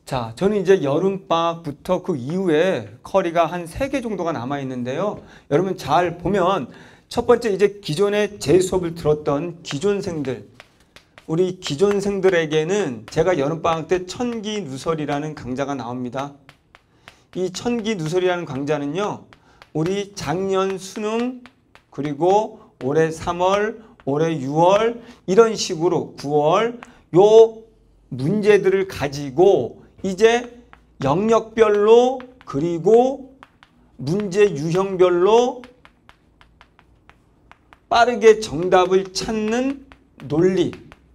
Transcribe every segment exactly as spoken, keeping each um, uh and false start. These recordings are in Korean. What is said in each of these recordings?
자, 저는 이제 여름방학부터 그 이후에 커리가 한 세 개 정도가 남아 있는데요. 여러분 잘 보면 첫 번째 이제 기존에 제 수업을 들었던 기존생들, 우리 기존생들에게는 제가 여름방학 때 천기누설이라는 강좌가 나옵니다. 이 천기누설이라는 강좌는요, 우리 작년 수능, 그리고 올해 삼월, 올해 유월, 이런 식으로 구월, 요 문제들을 가지고 이제 영역별로 그리고 문제 유형별로 빠르게 정답을 찾는 논리,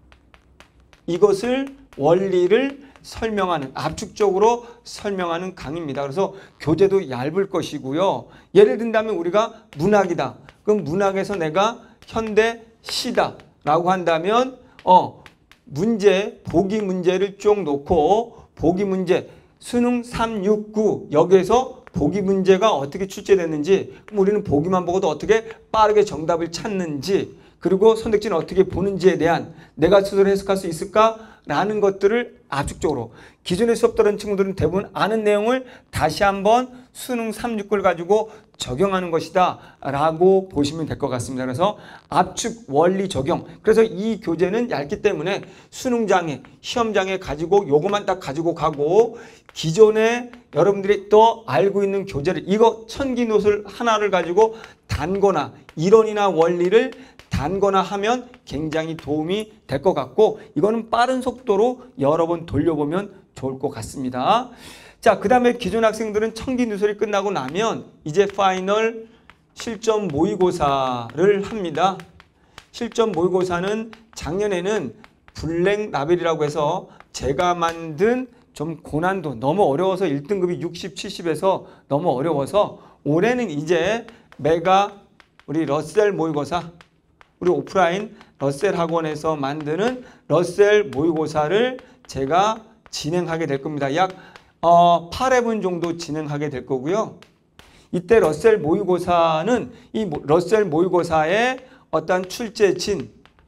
이것을 원리를 설명하는, 압축적으로 설명하는 강의입니다. 그래서 교재도 얇을 것이고요. 예를 든다면 우리가 문학이다. 그럼 문학에서 내가 현대 시다 라고 한다면 어 문제, 보기 문제를 쭉 놓고 보기 문제 수능 삼, 육, 구 여기에서 보기 문제가 어떻게 출제됐는지, 그럼 우리는 보기만 보고도 어떻게 빠르게 정답을 찾는지, 그리고 선택지는 어떻게 보는지에 대한 내가 스스로 해석할 수 있을까라는 것들을 압축적으로, 기존에 수업 들은 친구들은 대부분 아는 내용을 다시 한번 수능 삼, 육, 구를 가지고 적용하는 것이다 라고 보시면 될 것 같습니다. 그래서 압축 원리 적용, 그래서 이 교재는 얇기 때문에 수능장에 시험장에 가지고 요것만 딱 가지고 가고, 기존에 여러분들이 또 알고 있는 교재를, 이거 천기노술 하나를 가지고 단거나 이론이나 원리를 단거나 하면 굉장히 도움이 될 것 같고, 이거는 빠른 속도로 여러 번 돌려보면 좋을 것 같습니다. 자, 그 다음에 기존 학생들은 천기누설이 끝나고 나면 이제 파이널 실전 모의고사를 합니다. 실전 모의고사는 작년에는 블랙 라벨이라고 해서 제가 만든 좀 고난도, 너무 어려워서 일 등급이 육십, 칠십에서 너무 어려워서, 올해는 이제 메가 우리 러셀 모의고사, 우리 오프라인 러셀 학원에서 만드는 러셀 모의고사를 제가 진행하게 될 겁니다. 약 어, 팔 회분 정도 진행하게 될 거고요. 이때 러셀 모의고사는 이 러셀 모의고사에 어떤 출제진이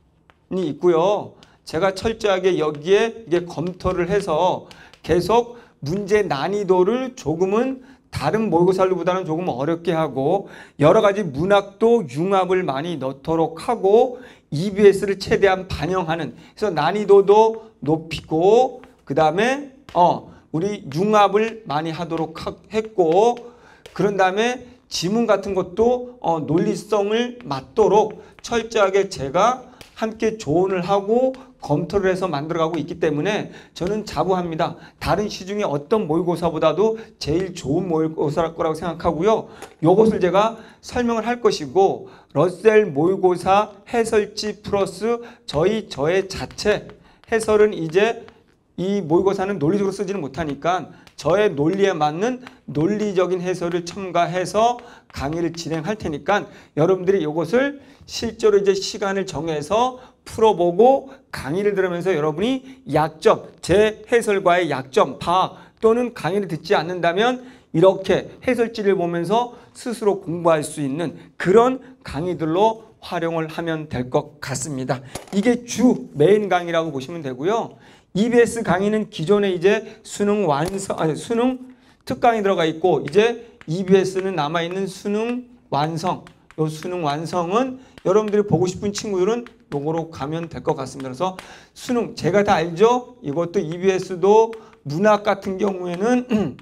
있고요. 제가 철저하게 여기에 이게 검토를 해서 계속 문제 난이도를 조금은 다른 모의고사보다는 조금 어렵게 하고, 여러 가지 문학도 융합을 많이 넣도록 하고, 이비에스를 최대한 반영하는, 그래서 난이도도 높이고, 그 다음에 어 우리 융합을 많이 하도록 하, 했고, 그런 다음에 지문 같은 것도 어, 논리성을 맞도록 철저하게 제가 함께 조언을 하고 검토를 해서 만들어가고 있기 때문에 저는 자부합니다. 다른 시 중에 어떤 모의고사보다도 제일 좋은 모의고사일 거라고 생각하고요. 이것을 제가 설명을 할 것이고, 러셀 모의고사 해설지 플러스 저희 저의 자체 해설은 이제 이 모의고사는 논리적으로 쓰지는 못하니까 저의 논리에 맞는 논리적인 해설을 첨가해서 강의를 진행할 테니까 여러분들이 이것을 실제로 이제 시간을 정해서 풀어보고 강의를 들으면서 여러분이 약점, 제 해설과의 약점 파악, 또는 강의를 듣지 않는다면 이렇게 해설지를 보면서 스스로 공부할 수 있는 그런 강의들로 활용을 하면 될 것 같습니다. 이게 주 메인 강의라고 보시면 되고요. 이비에스 강의는 기존에 이제 수능 완성, 아니 수능 특강이 들어가 있고, 이제 이비에스는 남아있는 수능 완성. 요 수능 완성은 여러분들이 보고 싶은 친구들은 요거로 가면 될 것 같습니다. 그래서 수능 제가 다 알죠? 이것도 이비에스도 문학 같은 경우에는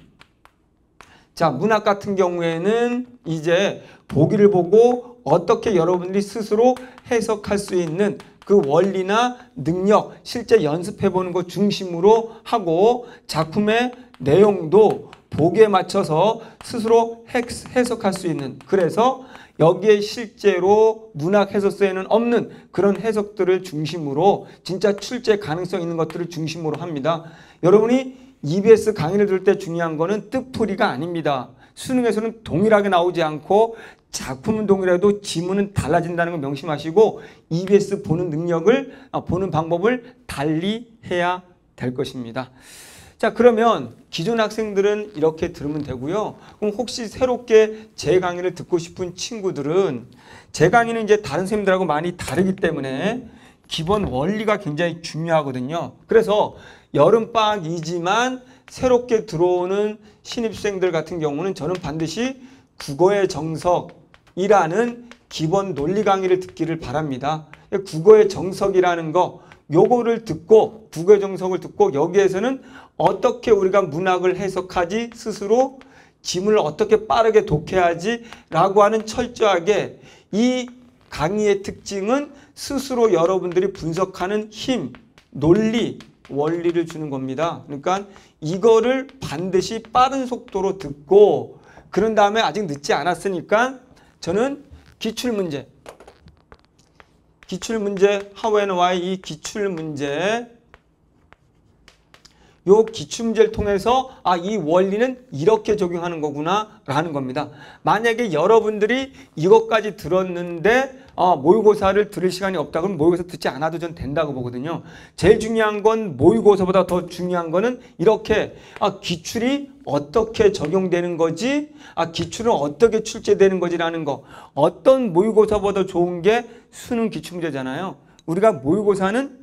자, 문학 같은 경우에는 이제 보기를 보고 어떻게 여러분들이 스스로 해석할 수 있는 그 원리나 능력, 실제 연습해보는 것 중심으로 하고, 작품의 내용도 보기에 맞춰서 스스로 해석할 수 있는, 그래서 여기에 실제로 문학 해설서에는 없는 그런 해석들을 중심으로 진짜 출제 가능성 있는 것들을 중심으로 합니다. 여러분이 이비에스 강의를 들을 때 중요한 거는 뜻풀이가 아닙니다. 수능에서는 동일하게 나오지 않고 작품은 동일해도 지문은 달라진다는 걸 명심하시고, 이비에스 보는 능력을, 보는 방법을 달리 해야 될 것입니다. 자, 그러면 기존 학생들은 이렇게 들으면 되고요. 그럼 혹시 새롭게 제 강의를 듣고 싶은 친구들은, 제 강의는 이제 다른 선생님들하고 많이 다르기 때문에 기본 원리가 굉장히 중요하거든요. 그래서 여름방학이지만 새롭게 들어오는 신입생들 같은 경우는 저는 반드시 국어의 정석이라는 기본 논리 강의를 듣기를 바랍니다. 국어의 정석이라는 거 요거를 듣고 국어의 정석을 듣고 여기에서는 어떻게 우리가 문학을 해석하지 스스로 지문을 어떻게 빠르게 독해야지 라고 하는 철저하게 이 강의의 특징은 스스로 여러분들이 분석하는 힘, 논리, 원리를 주는 겁니다. 그러니까 이거를 반드시 빠른 속도로 듣고 그런 다음에 아직 늦지 않았으니까 저는 기출문제 기출문제 how and why 이 기출문제 요 기출문제를 통해서 아, 이 원리는 이렇게 적용하는 거구나 라는 겁니다. 만약에 여러분들이 이것까지 들었는데 아, 모의고사를 들을 시간이 없다 그러면 모의고사 듣지 않아도 전 된다고 보거든요. 제일 중요한 건 모의고사보다 더 중요한 거는 이렇게 아, 기출이 어떻게 적용되는 거지? 아, 기출은 어떻게 출제되는 거지라는 거. 어떤 모의고사보다 좋은 게 수능 기출문제잖아요. 우리가 모의고사는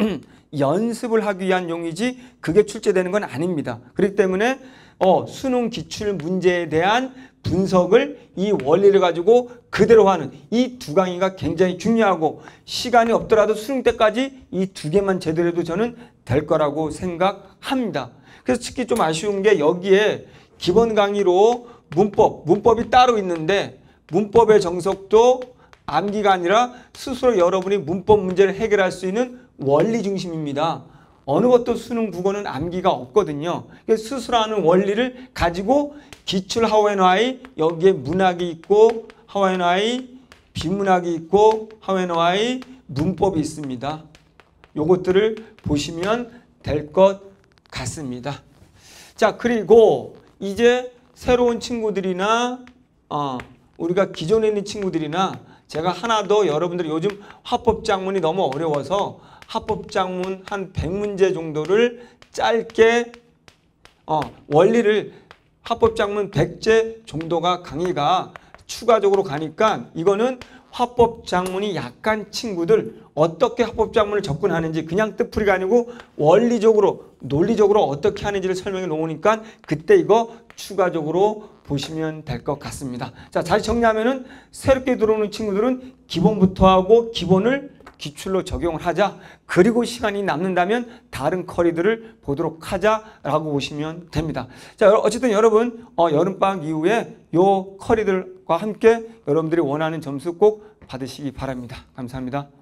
연습을 하기 위한 용이지 그게 출제되는 건 아닙니다. 그렇기 때문에 어, 수능 기출 문제에 대한 분석을 이 원리를 가지고 그대로 하는 이 두 강의가 굉장히 중요하고 시간이 없더라도 수능 때까지 이 두 개만 제대로 해도 저는 될 거라고 생각합니다. 그래서 특히 좀 아쉬운 게 여기에 기본 강의로 문법, 문법이 따로 있는데 문법의 정석도 암기가 아니라 스스로 여러분이 문법 문제를 해결할 수 있는 원리 중심입니다. 어느 것도 수능 국어는 암기가 없거든요. 스스로 하는 원리를 가지고 기출 how and why 여기에 문학이 있고 how and why 비문학이 있고 how and why 문법이 있습니다. 요것들을 보시면 될 것 같습니다. 자, 그리고 이제 새로운 친구들이나 어, 우리가 기존에 있는 친구들이나 제가 하나 더 여러분들이 요즘 화법작문이 너무 어려워서 화법작문 한 백 문제 정도를 짧게 어, 원리를 화법작문 백 제 정도가 강의가 추가적으로 가니까 이거는 화법작문이 약한 친구들 어떻게 화법작문을 접근하는지 그냥 뜻풀이가 아니고 원리적으로 논리적으로 어떻게 하는지를 설명해 놓으니까 그때 이거 추가적으로 보시면 될 것 같습니다. 자, 다시 정리하면은 새롭게 들어오는 친구들은 기본부터 하고 기본을 기출로 적용을 하자. 그리고 시간이 남는다면 다른 커리들을 보도록 하자라고 보시면 됩니다. 자, 어쨌든 여러분 어, 여름방학 이후에 요 커리들과 함께 여러분들이 원하는 점수 꼭 받으시기 바랍니다. 감사합니다.